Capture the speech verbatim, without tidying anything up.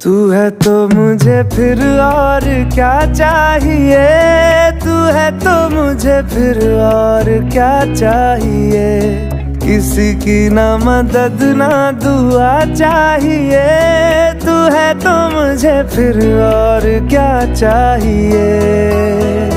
तू है तो मुझे फिर और क्या चाहिए, तू है तो मुझे फिर और क्या चाहिए। किसी की ना मदद ना दुआ चाहिए, तू है तो मुझे फिर और क्या चाहिए।